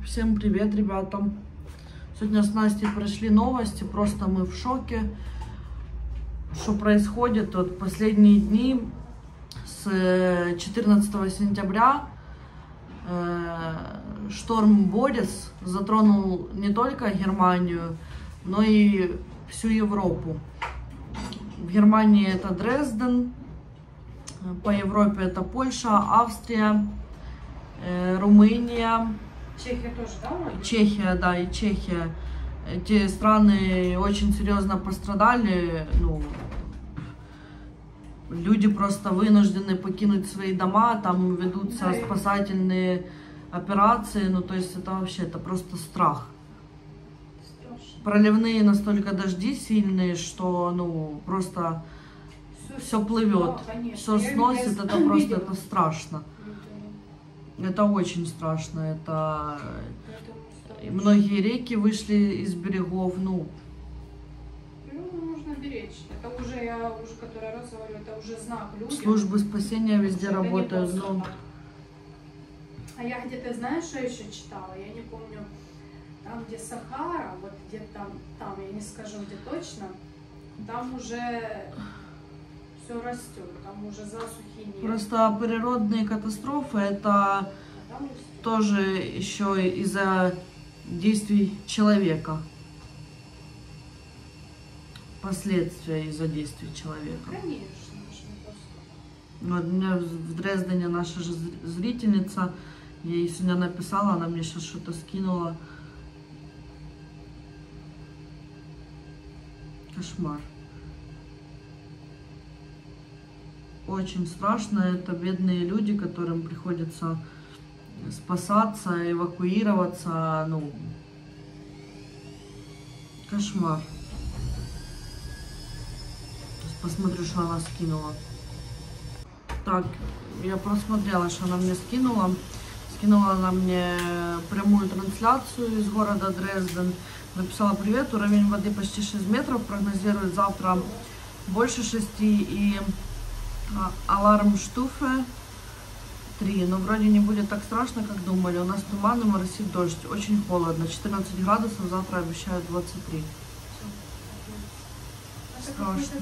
Всем привет, ребята! Сегодня с Настей прошли новости, просто мы в шоке, что происходит. Вот последние дни с 14 сентября шторм Борис затронул не только Германию, но и всю Европу. В Германии это Дрезден, по Европе это Польша, Австрия, Румыния. Чехия тоже, да? Чехия, да, и Чехия. Эти страны очень серьезно пострадали. Ну, люди просто вынуждены покинуть свои дома, там ведутся спасательные операции. Ну, то есть это вообще, это просто страх. Проливные настолько дожди сильные, что, ну, просто все плывет, все сносит, это просто, это страшно. Это очень страшно, это многие реки вышли из берегов, ну. Нужно беречь, это уже, я уже который раз говорю, это уже знак людям. Службы спасения везде это работают, но... А я где-то, знаешь, что еще читала, я не помню, там где Сахара, вот где-то там, я не скажу где точно, там уже... все растет, там уже засухи нет. Просто природные катастрофы это тоже еще из-за действий человека. Последствия из-за действий человека. Конечно. Вот у меня в Дрездене наша же зрительница, я ей сегодня написала, она мне сейчас что-то скинула. Кошмар. Очень страшно, это бедные люди, которым приходится спасаться, эвакуироваться, ну, кошмар. Сейчас посмотрю, что она скинула. Так, я просмотрела, что она мне скинула. Скинула она мне прямую трансляцию из города Дрезден. Написала: привет, уровень воды почти 6 метров, прогнозирует завтра больше 6 и... Алармштуфе 3, но вроде не будет так страшно, как думали. У нас туман и моросит дождь. Очень холодно. 14 градусов, завтра обещают 23. Страшно.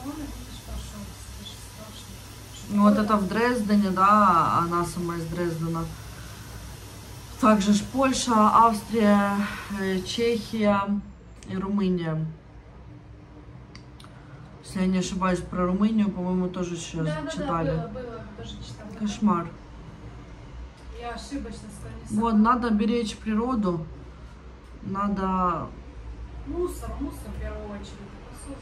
Ну вот это в Дрездене, да, она сама из Дрездена. Также ж Польша, Австрия, Чехия и Румыния. Если я не ошибаюсь, про Румынию, по-моему, тоже сейчас читали. Да, было, тоже читала. Кошмар. Я ошибочно сказала. Вот, надо беречь природу, надо... Мусор в первую очередь.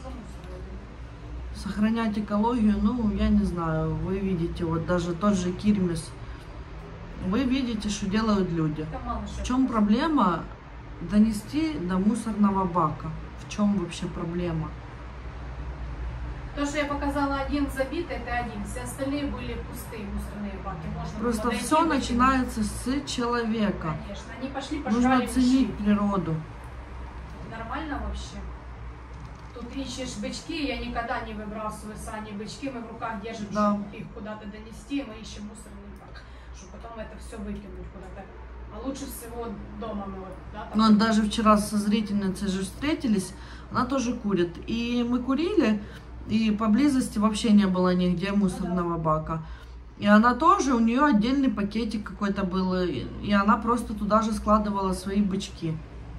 Сохранять экологию, ну, я не знаю, вы видите, вот даже тот же Кирмес, вы видите, что делают люди. В чем проблема донести до мусорного бака? В чем вообще проблема? То, что я показала один забитый, это один. Все остальные были пустые мусорные баки. Можно просто все начинается с человека. Конечно. Они пошли, пожрали. Нужно ценить природу. Нормально вообще. Тут ищешь бычки, я никогда не выбрасываю сани бычки, мы в руках держим, да. Чтобы их куда-то донести, мы ищем мусорный бак, чтобы потом это все выкинуть куда-то. А лучше всего дома мы вот, да, там... Ну, даже вчера со зрительницей же встретились, она тоже курит. И мы курили, и поблизости вообще не было нигде мусорного бака. И она тоже, у нее отдельный пакетик какой-то был, и она просто туда же складывала свои бычки.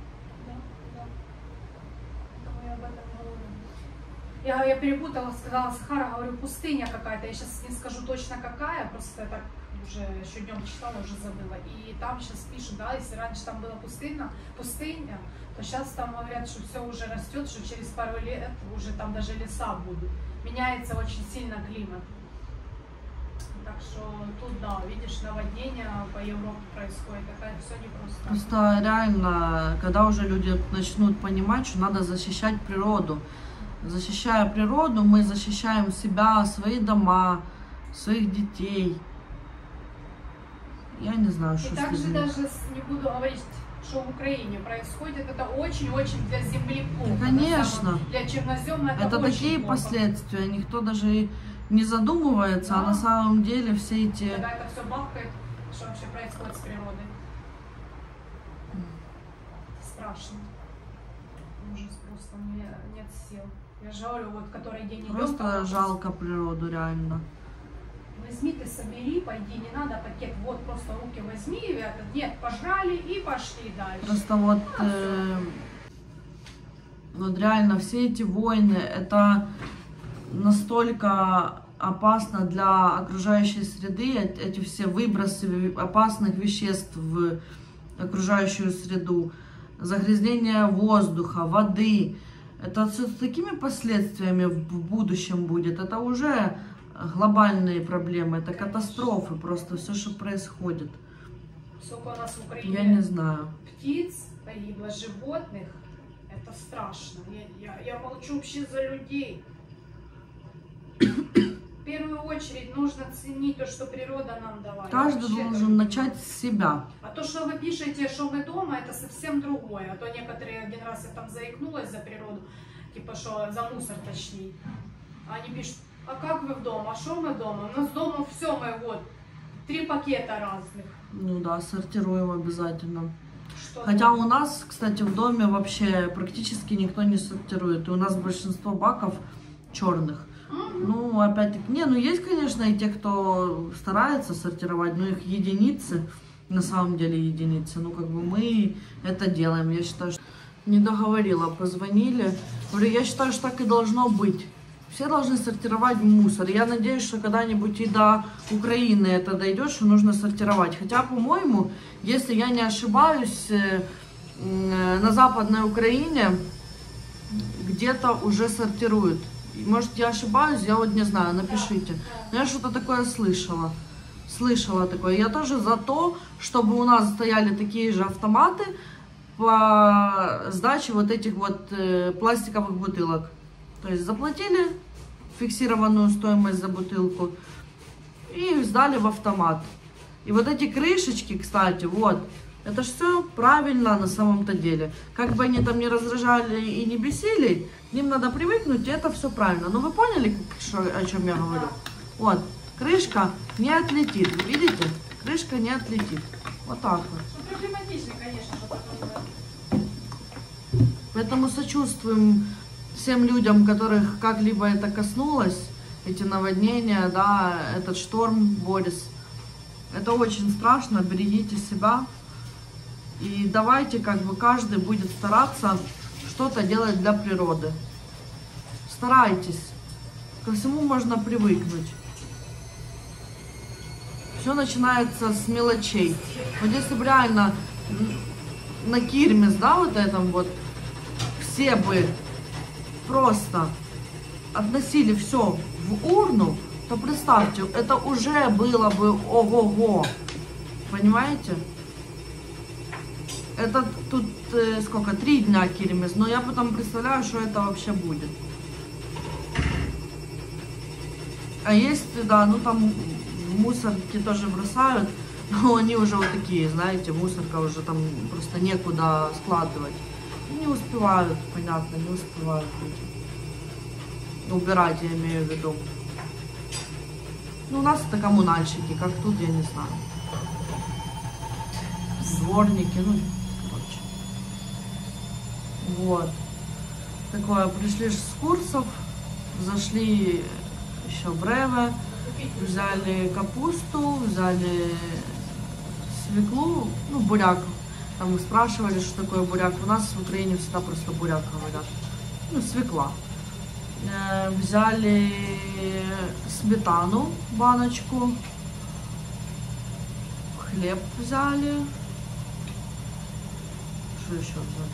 Я перепутала, сказала Сахара, говорю, пустыня какая-то. Я сейчас не скажу точно какая, просто так уже еще днем читала, уже забыла. И там сейчас пишут, да, если раньше там была пустыня, то сейчас там говорят, что все уже растет, что через пару лет уже там даже леса будут. Меняется очень сильно климат. Так что тут, да, видишь, наводнение по Европе происходит, это все непросто. Просто реально, когда уже люди начнут понимать, что надо защищать природу. Защищая природу, мы защищаем себя, свои дома, своих детей. Я не знаю, что и также даже не буду говорить, что в Украине происходит, это очень-очень для земли плохо. Да, конечно. Для чернозема это очень такие плохо. Последствия, никто даже не задумывается, да. А на самом деле все эти... Когда это все бахкает, что вообще происходит с природой. страшно. Ужас просто, мне нет сил. Я же говорю, вот который день идем. Просто жалко природу, реально. Возьми ты, собери, пойди, не надо пакет, вот просто руки возьми, и это, нет, пожрали и пошли дальше. Просто вот, вот реально все эти войны, это настолько опасно для окружающей среды, эти все выбросы опасных веществ в окружающую среду, загрязнение воздуха, воды. Это с такими последствиями в будущем будет. Это уже глобальные проблемы, это катастрофы, просто все, что происходит. Сколько у нас в Украине Я не знаю. птиц погибло, животных, это страшно. Я молчу вообще за людей. В первую очередь нужно ценить то, что природа нам дала. Каждый должен начать с себя. А то, что вы пишете, что мы дома, это совсем другое. А то некоторые, один раз я там заикнулась за природу, типа, что за мусор точнее. А они пишут, а как вы в дома? А что мы дома? У нас дома все, мы вот, 3 пакета разных. Ну да, сортируем обязательно. Что Хотя дома? у нас, кстати, в доме вообще практически никто не сортирует. И у нас большинство баков черных. Ну, опять-таки, ну есть, конечно, и те, кто старается сортировать, но их единицы, на самом деле единицы. Ну, как бы мы это делаем. Я считаю, что не договорила, позвонили. Говорю, я считаю, что так и должно быть. Все должны сортировать мусор. Я надеюсь, что когда-нибудь и до Украины это дойдет, что нужно сортировать. Хотя, по-моему, если я не ошибаюсь, на Западной Украине где-то уже сортируют. Может, я ошибаюсь, я вот не знаю, напишите. Но я что-то такое слышала. Слышала такое. Я тоже за то, чтобы у нас стояли такие же автоматы по сдаче вот этих вот пластиковых бутылок. То есть заплатили фиксированную стоимость за бутылку и сдали в автомат. И вот эти крышечки, кстати, вот, это же все правильно на самом-то деле. Как бы они там не раздражали и не бесили, к ним надо привыкнуть, и это все правильно. Но вы поняли, о чем я говорю? Вот, крышка не отлетит, вы видите? Крышка не отлетит. Вот так вот. Ну, проблематично, конечно, что такое. Поэтому сочувствуем всем людям, которых как-либо это коснулось, эти наводнения, да, этот шторм Борис. Это очень страшно, берегите себя. И давайте, как бы, каждый будет стараться что-то делать для природы. Старайтесь. Ко всему можно привыкнуть. Все начинается с мелочей. Вот если бы реально на Кирмес, да, вот этом вот, все бы просто относили все в урну, то представьте, это уже было бы ого-го. Понимаете? Это тут сколько? 3 дня Кирмес, но я потом представляю, что это вообще будет. А есть, да, ну там мусорки тоже бросают, но они уже вот такие, знаете, мусорка уже там просто некуда складывать. Не успевают, понятно, не успевают люди. Убирать, я имею в виду. Ну, у нас это коммунальщики, как тут, я не знаю. Дворники, ну, короче. Вот. Такое, пришли с курсов, зашли еще в Реве, взяли капусту, взяли свеклу, ну, буряк. Там мы спрашивали, что такое буряк. У нас в Украине всегда просто буряк говорят. Ну, свекла. Взяли сметану, баночку. Хлеб взяли. Что еще взяли?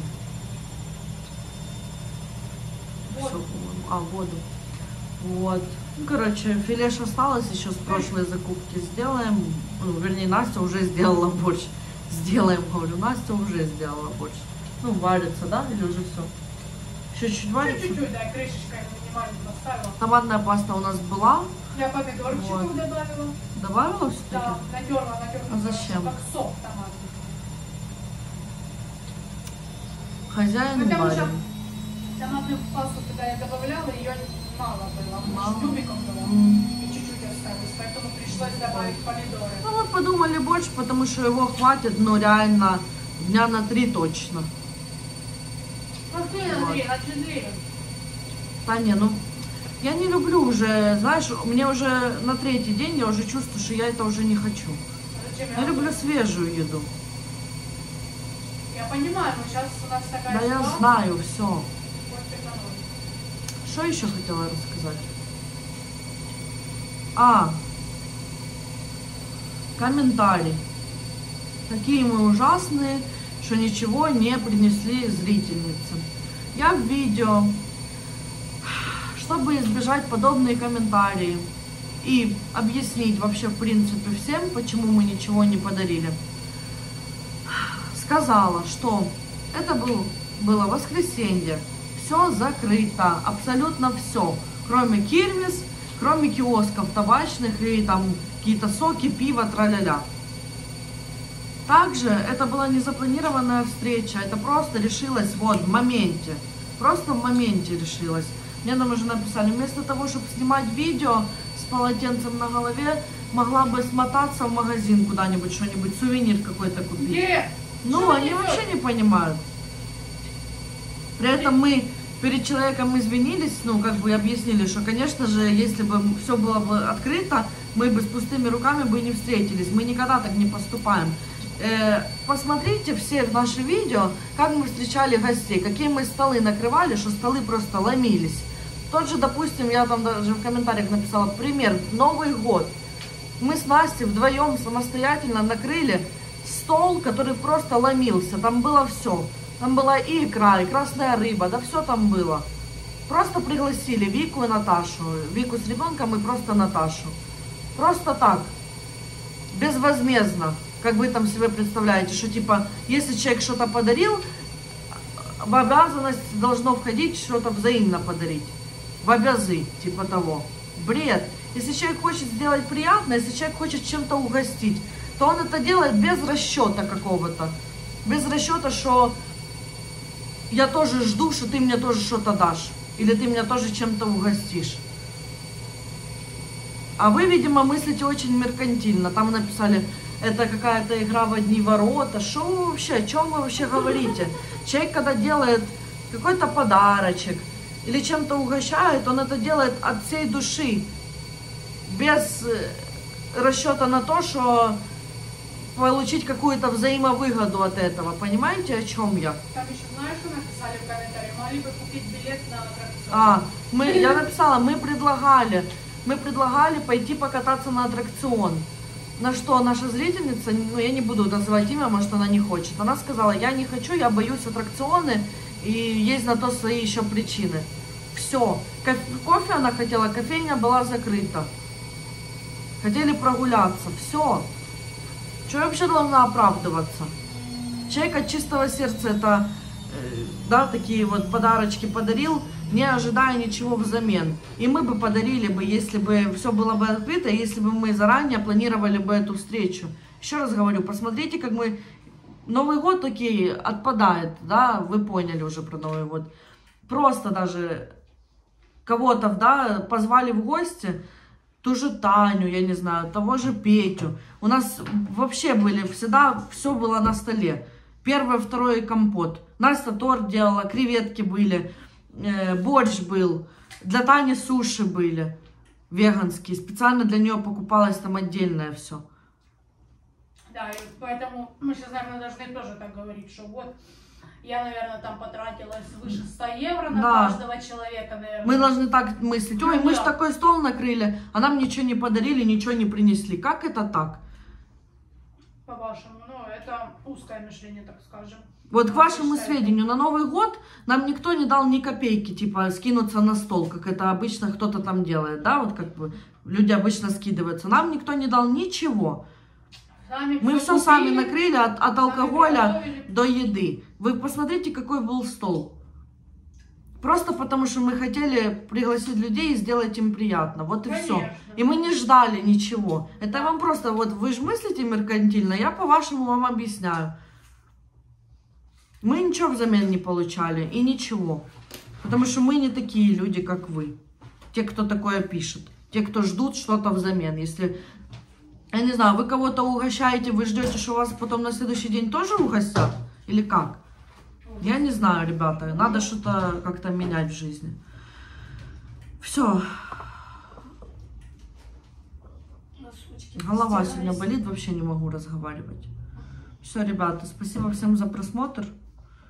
Все, по-моему. А, воду. Вот. Ну, короче, филеш осталось, еще с прошлой закупки сделаем. Ну, вернее, Настя уже сделала борщ. Сделаем, говорю, Настя уже сделала борщ. Ну, варится, да? Или уже все? Еще чуть-чуть варится? Чуть-чуть, да, крышечкой минимально поставила. Томатная паста у нас была. Я помидорчиков Вот. добавила. Добавила все-таки? Да, натерла. А зачем? Как сок томатный. Хозяин Потому что варим. томатную пасту, когда я добавляла, ее мало было. Мало. Тюбиком было. М. И чуть-чуть осталось. Поэтому пришлось добавить помидоры. Ну, мы подумали больше, потому что его хватит, но реально дня на 3 точно. Смотри, Андрей, на 4. Да не, ну, я не люблю уже, знаешь, мне уже на 3-й день я уже чувствую, что я это уже не хочу. Зачем Я люблю свежую еду. Я понимаю, но сейчас у нас такая Да я ситуация. знаю, все. Вот экономить. Что еще хотела рассказать? Комментарий. Какие мы ужасные, что ничего не принесли зрительницы. Я в видео, чтобы избежать подобные комментарии и объяснить вообще в принципе всем, почему мы ничего не подарили, сказала, что это было воскресенье, все закрыто, абсолютно все, кроме кирмес, кроме киосков табачных и там какие-то соки, пиво, тра-ля-ля. Также это была не запланированная встреча, это просто решилось вот в моменте, просто в моменте решилось. Мне там уже написали, вместо того, чтобы снимать видео с полотенцем на голове, могла бы смотаться в магазин куда-нибудь, что-нибудь, сувенир какой-то купить. Где? Ну, Что они несёт? вообще не понимают. При этом мы перед человеком извинились, ну, как бы объяснили, что, конечно же, если бы все было бы открыто, мы бы с пустыми руками бы не встретились. Мы никогда так не поступаем. Посмотрите все наши видео, как мы встречали гостей, какие мы столы накрывали, что столы просто ломились. Тот же, допустим, я там даже в комментариях написала пример, Новый год. Мы с Настей вдвоем самостоятельно накрыли стол, который просто ломился. Там было все. Там была и икра, и красная рыба, да все там было. Просто пригласили Вику и Наташу. Вику с ребенком и просто Наташу. Просто так. Безвозмездно. Как вы там себе представляете, что типа, если человек что-то подарил, в обязанность должно входить что-то взаимно подарить. В обязы, типа того. Бред. Если человек хочет сделать приятно, если человек хочет чем-то угостить, то он это делает без расчета какого-то. Без расчета, что я тоже жду, что ты мне тоже что-то дашь. Или ты меня тоже чем-то угостишь. А вы, видимо, мыслите очень меркантильно. Там написали, это какая-то игра в одни ворота. Что вы вообще, о чем вы вообще говорите? Человек, когда делает какой-то подарочек или чем-то угощает, он это делает от всей души. Без расчета на то, что получить какую-то взаимовыгоду от этого. Понимаете, о чем я? Там еще знаешь, что написали в комментарии? Могли бы купить билет на аттракцион. Я написала, мы предлагали пойти покататься на аттракцион. На что наша зрительница, ну я не буду называть имя, может она не хочет. Она сказала, я не хочу, я боюсь аттракционы, и есть на то свои еще причины. Все. Кофе она хотела, кофейня была закрыта. Хотели прогуляться. Все. Что я вообще должна оправдываться? Человек от чистого сердца это, да, такие вот подарочки подарил, не ожидая ничего взамен. И мы бы подарили бы, если бы все было бы открыто, если бы мы заранее планировали бы эту встречу. Еще раз говорю, посмотрите, как мы... Новый год такие отпадает, да, вы поняли уже про Новый год. Просто даже кого-то, да, позвали в гости, ту же Таню, я не знаю, того же Петю. У нас вообще были, всегда все было на столе. Первый, второй компот. Настя торт делала, креветки были, борщ был. Для Тани суши были веганские. Специально для нее покупалось там отдельное все. Да, и поэтому мы сейчас, наверное, должны тоже так говорить, что вот я, наверное, там потратила свыше 100 евро на каждого человека, наверное. Мы должны так мыслить. Ой, мы же такой стол накрыли, а нам ничего не подарили, ничего не принесли. Как это так? По-вашему, ну, это узкое мышление, так скажем. Вот к вашему сведению, на Новый год нам никто не дал ни копейки, типа, скинуться на стол, как это обычно кто-то там делает, да, вот как бы люди обычно скидываются. Нам никто не дал ничего. Мы все сами накрыли, от алкоголя до еды. Вы посмотрите, какой был стол. Просто потому, что мы хотели пригласить людей и сделать им приятно. Вот и все. И мы не ждали ничего. Это вам просто, вот вы же мыслите меркантильно, я по-вашему вам объясняю. Мы ничего взамен не получали и ничего. Потому что мы не такие люди, как вы. Те, кто такое пишет. Те, кто ждут что-то взамен. Если... Я не знаю, вы кого-то угощаете, вы ждете, что вас потом на следующий день тоже угостят? Или как? Я не знаю, ребята, надо что-то как-то менять в жизни. Все. Голова сегодня болит, вообще не могу разговаривать. Все, ребята, спасибо всем за просмотр.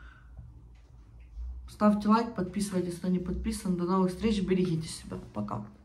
Ставьте лайк, подписывайтесь, кто не подписан. До новых встреч, берегите себя. Пока.